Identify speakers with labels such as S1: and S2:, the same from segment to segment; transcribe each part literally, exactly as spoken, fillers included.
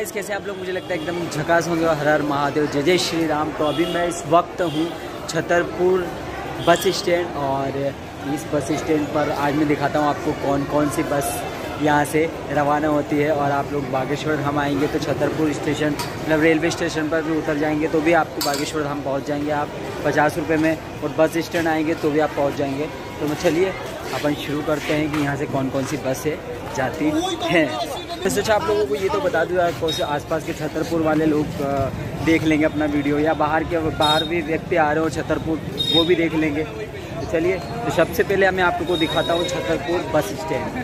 S1: Guys कैसे आप लोग, मुझे लगता है एकदम झकास होंगे। हर हर महादेव, जय जय श्री राम। तो अभी मैं इस वक्त हूँ छतरपुर बस स्टैंड और इस बस स्टैंड पर आज मैं दिखाता हूँ आपको कौन कौन सी बस यहाँ से रवाना होती है। और आप लोग बागेश्वर धाम आएंगे तो छतरपुर स्टेशन मतलब रेलवे स्टेशन पर भी उतर जाएंगे तो भी आपको बागेश्वर धाम पहुँच जाएंगे आप पचास रुपये में। और बस स्टैंड आएंगे तो भी आप पहुँच जाएंगे। तो मैं चलिए अपन शुरू करते हैं कि यहाँ से कौन कौन सी बसें जाती हैं। तो सोचा आप लोगों को ये तो बता दूँ यार, कौन से आसपास के छतरपुर वाले लोग देख लेंगे अपना वीडियो, या बाहर के बाहर भी व्यक्ति आ रहे हो छतरपुर वो भी देख लेंगे। तो चलिए, तो सबसे पहले मैं आप लोगों को दिखाता हूँ छतरपुर बस स्टैंड।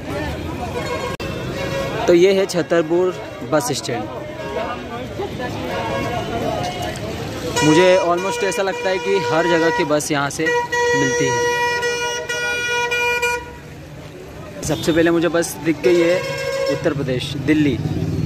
S1: तो ये है छतरपुर बस स्टैंड। मुझे ऑलमोस्ट ऐसा लगता है कि हर जगह की बस यहाँ से मिलती है। सबसे पहले मुझे बस दिख गई है उत्तर प्रदेश दिल्ली,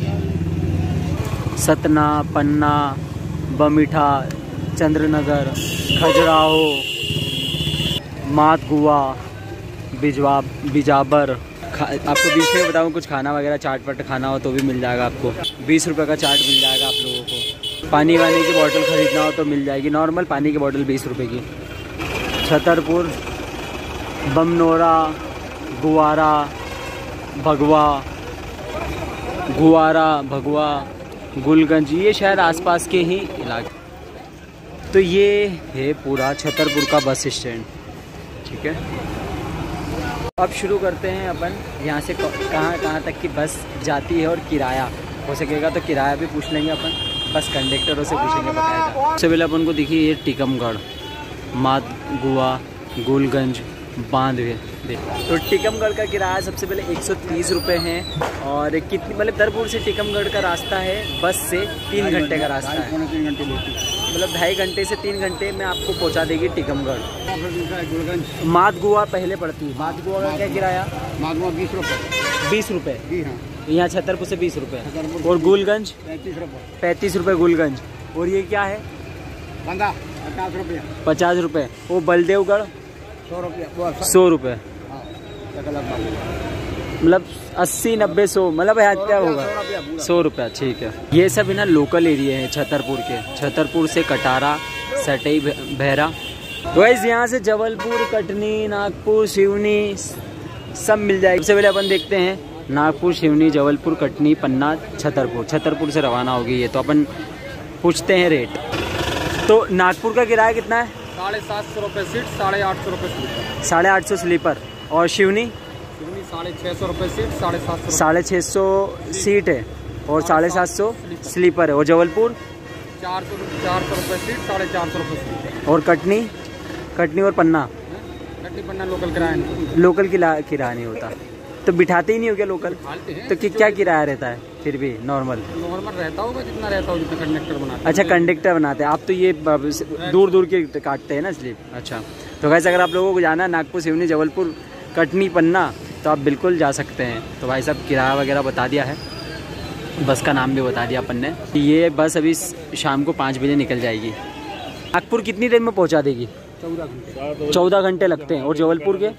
S1: सतना, पन्ना, बमिठा, चंद्रनगर, खजुराहो, मातगुआ, बिजवा बिजाबर। आपको बीच में बताऊँ, कुछ खाना वगैरह चाट वाट खाना हो तो भी मिल जाएगा आपको। बीस रुपये का चाट मिल जाएगा आप लोगों को। पानी वानी की बोतल ख़रीदना हो तो मिल जाएगी, नॉर्मल पानी की बोतल बीस रुपये की। छतरपुर, बमनोरा, गुवारा, भगवा, गुवारा, भगवा, गुलगंज, ये शायद आसपास के ही इलाके। तो ये है पूरा छतरपुर का बस स्टैंड, ठीक है। अब शुरू करते हैं अपन यहाँ से कहाँ कहाँ तक की बस जाती है और किराया हो सकेगा तो किराया भी पूछ लेंगे अपन, बस कंडक्टरों से पूछेंगे बताएगा। सबसे पहले अपन को देखिए ये टीकमगढ़, मातगुआ, गुलगंज, बांधवे। तो टीकमगढ़ का किराया सबसे पहले एक सौ तीस रुपये है। और कितनी मतलब छतरपुर से टीकमगढ़ का रास्ता है बस से तीन घंटे का रास्ता है, तीन घंटे मतलब ढाई घंटे से तीन घंटे में आपको पहुंचा देगी टीकमगढ़। मातगुआ पहले पड़ती है। मातगुआ का क्या किराया? मातगुआ बीस रुपये बीस रुपये यहाँ छतरपुर से बीस रुपये। और गुलगंज पैंतीस रुपये पैंतीस रुपये गुलगंज। और ये क्या है? पचास रुपये पचास रुपये। वो बलदेवगढ़ सौ रुपये सौ रुपये मतलब अस्सी नब्बे सौ मतलब क्या होगा सौ रुपया, ठीक है। ये सब है ना लोकल एरिया है छतरपुर के। छतरपुर से कटारा, सटई, बहरा। तो गाइस यहाँ से जबलपुर, कटनी, नागपुर, सिवनी सब मिल जाएगी। सबसे पहले अपन देखते हैं नागपुर, सिवनी, जबलपुर, कटनी, पन्ना, छतरपुर। छतरपुर से रवाना होगी ये, तो अपन पूछते हैं रेट। तो नागपुर का किराया कितना है?
S2: साढ़े सात सौ रुपये सीट, साढ़े आठ सौ रुपये स्लीपर।
S1: साढ़े आठ सौ स्लीपर। और शिवनी?
S2: शिवनी साढ़े छः सौ रुपये सीट, साढ़े सात सौ
S1: साढ़े छः सौ सीट है और साढ़े सात सौ स्लीपर है। और जबलपुर
S2: चार सौ चार सौ रुपये सीट, साढ़े चार सौ रुपये स्लीपर।
S1: और कटनी? कटनी और पन्ना?
S2: कटनी पन्ना लोकल किराया नहीं।
S1: लोकल किराया नहीं होता तो बिठाते ही नहीं हो क्या लोकल? तो कि क्या किराया रहता है फिर भी? नॉर्मल
S2: नॉर्मल रहता होगा जितना रहता होगा, जितना कंडक्टर बनाते हैं।
S1: अच्छा, कंडक्टर बनाते हैं आप। तो ये दूर दूर के काटते हैं ना स्लीप। अच्छा, तो वैसे अगर आप लोगों को जाना है नागपुर, सिवनी, जबलपुर, कटनी, पन्ना तो आप बिल्कुल जा सकते हैं। तो भाई साहब किराया वगैरह बता दिया है, बस का नाम भी बता दिया अपन ने। ये बस अभी शाम को पाँच बजे निकल जाएगी। नागपुर कितनी देर में पहुँचा देगी? चौदह घंटे चौदह घंटे लगते हैं। और जबलपुर के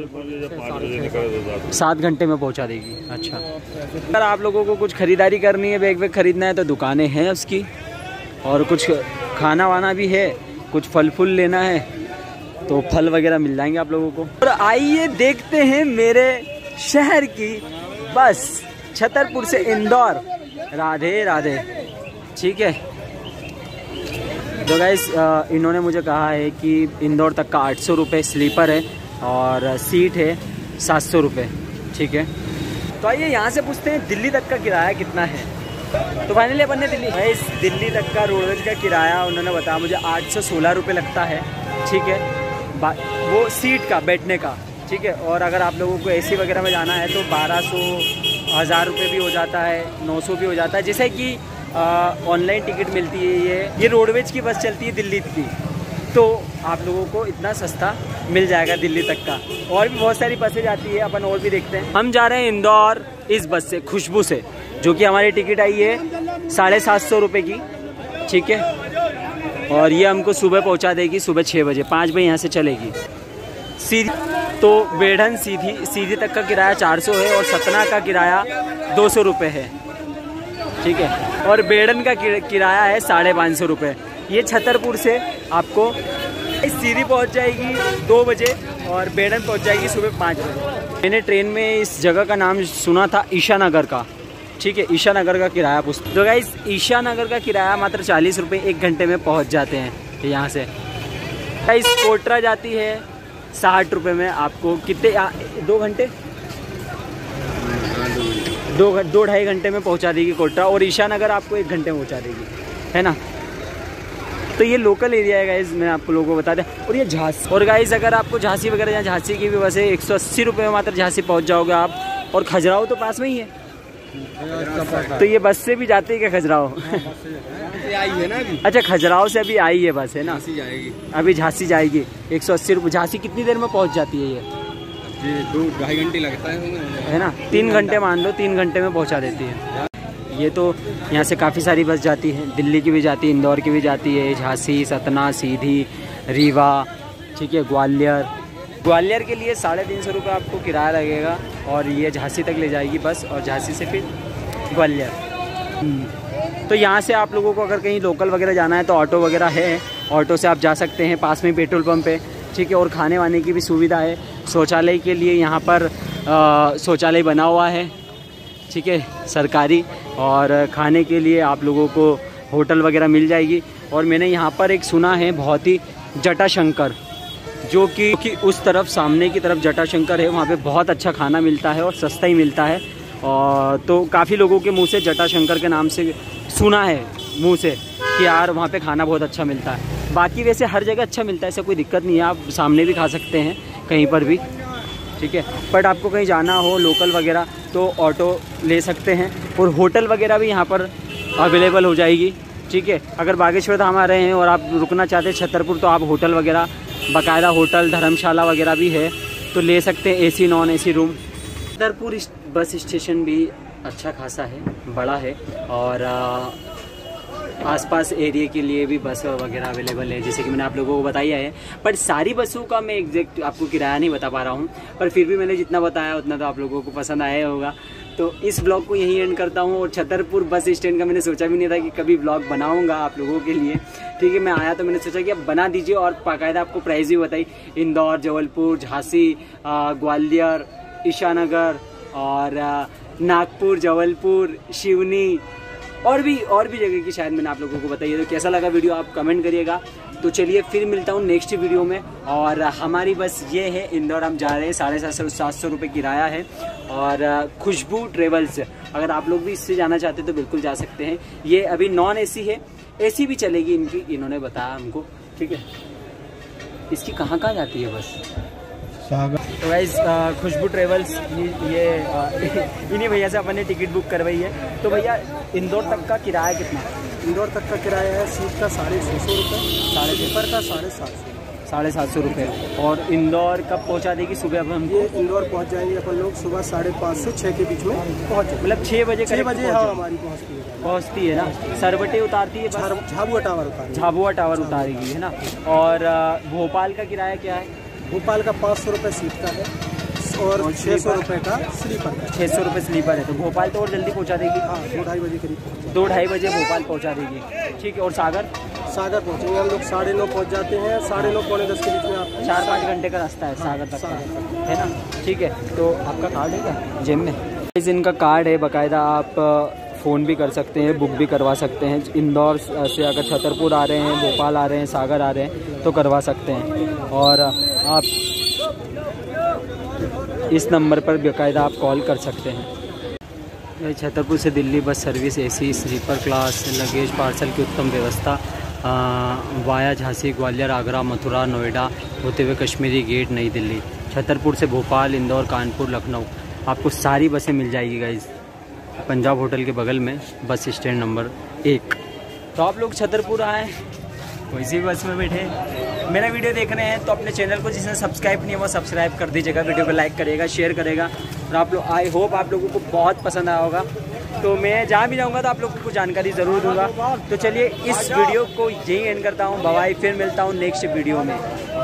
S1: सात घंटे में पहुंचा देगी। अच्छा, अगर आप लोगों को कुछ खरीदारी करनी है, बैग वैग खरीदना है तो दुकानें हैं उसकी। और कुछ खाना वाना भी है, कुछ फल फूल लेना है तो फल वगैरह मिल जाएंगे आप लोगों को। और आइए देखते हैं मेरे शहर की बस, छतरपुर से इंदौर। राधे राधे, ठीक है। तो गाइस इन्होंने मुझे कहा है कि इंदौर तक का आठ सौ रुपये स्लीपर है और सीट है सात सौ रुपये, ठीक है। तो आइए यहाँ से पूछते हैं दिल्ली तक का किराया कितना है। तो फाइनली अपन ने दिल्ली गाइस दिल्ली तक का रोडवेज का किराया उन्होंने बताया मुझे आठ सौ सोलह रुपये लगता है, ठीक है। वो सीट का, बैठने का, ठीक है। और अगर आप लोगों को एसी वगैरह में जाना है तो बारह सौ हज़ार रुपये भी हो जाता है, नौ सौ भी हो जाता है। जैसे कि ऑनलाइन टिकट मिलती है। ये ये रोडवेज की बस चलती है दिल्ली की, तो आप लोगों को इतना सस्ता मिल जाएगा दिल्ली तक का। और भी बहुत सारी बसें जाती है, अपन और भी देखते हैं। हम जा रहे हैं इंदौर इस बस से, खुशबू से, जो कि हमारी टिकट आई है साढ़े सात सौ रुपये की, ठीक है। और ये हमको सुबह पहुंचा देगी सुबह छः बजे, पाँच बजे यहाँ से चलेगी सीधी। तो बेढ़न सीधी सीधी तक का किराया चार सौ है और सतना का किराया दो सौ रुपये है। ठीक है। और बेड़न का किराया है साढ़े पाँच सौ रुपये। ये छतरपुर से आपको सीधी पहुंच जाएगी दो बजे और बेड़न पहुंच जाएगी सुबह पाँच बजे। मैंने ट्रेन में इस जगह का नाम सुना था ईशा नगर का, ठीक है। ईशा नगर का किराया पूछते तो गाइस ईशा नगर का किराया मात्र चालीस रुपये, एक घंटे में पहुंच जाते हैं यहाँ से। गाइस कोटरा जाती है साठ रुपये में, आपको कितने दो घंटे दो दो ढाई घंटे में पहुंचा देगी कोटरा, और ईशा नगर आपको एक घंटे में पहुंचा देगी, है ना। तो ये लोकल एरिया है गाइस, मैं आपको लोगों को बता दें। और ये झांसी, और गाइस अगर आपको झांसी वगैरह या झांसी की भी बस है एक सौ अस्सी रुपये में मात्र झांसी पहुंच जाओगे आप। और खजुराहो तो पास में ही है, तो ये बस से भी जाते हैं क्या खजुराहो?
S2: आई है ना अभी।
S1: अच्छा खजुराहो से अभी आई है बस, है ना,
S2: जाएगी
S1: अभी झांसी जाएगी। एक सौ अस्सी रुपये झांसी कितनी देर में पहुंच जाती है ये?
S2: जी दो ढाई घंटे लगता है,
S1: है ना, तीन घंटे मान लो, तीन घंटे में पहुंचा देती है। ये तो यहाँ से काफ़ी सारी बस जाती है, दिल्ली की भी जाती है, इंदौर की भी जाती है, झांसी, सतना, सीधी, रीवा, ठीक है, ग्वालियर। ग्वालियर के लिए साढ़े तीन सौ रुपये आपको किराया लगेगा, और ये झांसी तक ले जाएगी बस, और झांसी से फिर ग्वालियर। तो यहाँ से आप लोगों को अगर कहीं लोकल वगैरह जाना है तो ऑटो वगैरह है, ऑटो से आप जा सकते हैं, पास में पेट्रोल पंप है, ठीक है। और खाने वाने की भी सुविधा है, शौचालय के लिए यहाँ पर शौचालय बना हुआ है, ठीक है, सरकारी। और खाने के लिए आप लोगों को होटल वगैरह मिल जाएगी। और मैंने यहाँ पर एक सुना है बहुत ही जटाशंकर, जो कि, कि उस तरफ सामने की तरफ जटाशंकर है, वहाँ पे बहुत अच्छा खाना मिलता है और सस्ता ही मिलता है। और तो काफ़ी लोगों के मुंह से जटाशंकर के नाम से सुना है, मुंह से, कि यार वहाँ पे खाना बहुत अच्छा मिलता है। बाकी वैसे हर जगह अच्छा मिलता है, ऐसा कोई दिक्कत नहीं है, आप सामने भी खा सकते हैं कहीं पर भी, ठीक है। बट आपको कहीं जाना हो लोकल वगैरह तो ऑटो ले सकते हैं, और होटल वगैरह भी यहाँ पर अवेलेबल हो जाएगी, ठीक है। अगर बागेश्वर धाम आ रहे हैं और आप रुकना चाहते हैं छतरपुर, तो आप होटल वगैरह, बाकायदा होटल धर्मशाला वगैरह भी है, तो ले सकते हैं, AC non AC room. Chhatarpur bus station भी अच्छा खासा है, बड़ा है, और आसपास एरिया के लिए भी बस वगैरह अवेलेबल है, जैसे कि मैंने आप लोगों को बताया है। पर सारी बसों का मैं एग्जैक्ट आपको किराया नहीं बता पा रहा हूँ, पर फिर भी मैंने जितना बताया उतना तो आप लोगों को पसंद आया होगा। तो इस ब्लॉग को यहीं एंड करता हूँ। और छतरपुर बस स्टैंड का मैंने सोचा भी नहीं था कि कभी ब्लॉग बनाऊँगा आप लोगों के लिए, ठीक है। मैं आया तो मैंने सोचा कि अब बना दीजिए, और बाकायदा आपको प्राइस भी बताई, इंदौर, जबलपुर, झांसी, ग्वालियर, ईशानगर, और नागपुर, जबलपुर, शिवनी, और भी और भी जगह की शायद मैंने आप लोगों को बताई है। तो कैसा लगा वीडियो आप कमेंट करिएगा। तो चलिए फिर मिलता हूँ नेक्स्ट वीडियो में। और हमारी बस ये है, इंदौर हम जा रहे हैं, साढ़े सात सौ सात सौ रुपये किराया है। और खुशबू ट्रेवल्स, अगर आप लोग भी इससे जाना चाहते हैं तो बिल्कुल जा सकते हैं। ये अभी नॉन एसी है, एसी भी चलेगी इनकी, इन्होंने बताया हमको, ठीक है। इसकी कहाँ कहाँ जाती है बस? तो गाइस खुशबू ट्रेवल्स, ये, ये इन्हीं भैया से अपन ने टिकट बुक करवाई है। तो भैया इंदौर तक का किराया कितना?
S2: इंदौर तक का किराया है सीट का साढ़े छः सौ रुपये, साढ़े पेपर का साढ़े सात सौ
S1: साढ़े सात सौ रुपये। और इंदौर कब पहुंचा देगी सुबह? अब हम
S2: ये इंदौर पहुंच जाएंगे अपन लोग सुबह साढ़े पाँच से छः के बीच में पहुँच,
S1: मतलब छः बजे
S2: छः बजे हाँ हमारी पहुँचती है
S1: पहुँचती है ना। सरबटे उतारती है,
S2: झाबुआ टावर उतार
S1: झाबुआ टावर उतारेगी, है ना। और भोपाल का किराया क्या है?
S2: भोपाल का पाँच सौ रुपये सीट का है, और छः सौ रुपये का स्लीपर का।
S1: छः सौ रुपये स्लीपर है, तो भोपाल तो और जल्दी पहुंचा देगी।
S2: हाँ दो ढाई बजे करीब,
S1: दो ढाई बजे भोपाल पहुंचा देगी, ठीक है। और सागर?
S2: सागर पहुँचेंगे हम लोग साढ़े नौ पहुँच जाते हैं, साढ़े नौ पौने दस के बीच में आप
S1: चार पाँच घंटे का रास्ता है सागर तक का, है ना, ठीक है। तो आपका कार्ड है क्या जेब में? इस इनका कार्ड है, बाकायदा आप फ़ोन भी कर सकते हैं, बुक भी करवा सकते हैं। इंदौर से अगर छतरपुर आ रहे हैं, भोपाल आ रहे हैं, सागर आ रहे हैं तो करवा सकते हैं। और आप इस नंबर पर बाकायदा आप कॉल कर सकते हैं। छतरपुर से Delhi bus service, AC, sleeper class, luggage parcel की उत्तम व्यवस्था, वाया झांसी, ग्वालियर, आगरा, मथुरा, नोएडा होते हुए कश्मीरी गेट, नई दिल्ली। छतरपुर से भोपाल, इंदौर, कानपुर, लखनऊ, आपको सारी बसें मिल जाएगी गाइज, पंजाब होटल के बगल में बस स्टैंड नंबर एक। तो आप लोग छतरपुर आए, कोई सी भी बस में बैठे, मेरा वीडियो देख रहे हैं तो अपने चैनल को जिसने सब्सक्राइब नहीं है वो सब्सक्राइब कर दीजिएगा, वीडियो को लाइक करिएगा, शेयर करेगा। और आप लोग, आई होप आप लोगों को बहुत पसंद आया होगा। तो मैं जहाँ भी जाऊँगा तो आप लोगों को जानकारी ज़रूर दूंगा। तो चलिए इस वीडियो को यहीं एंड करता हूँ, बाय, फिर मिलता हूँ नेक्स्ट वीडियो में।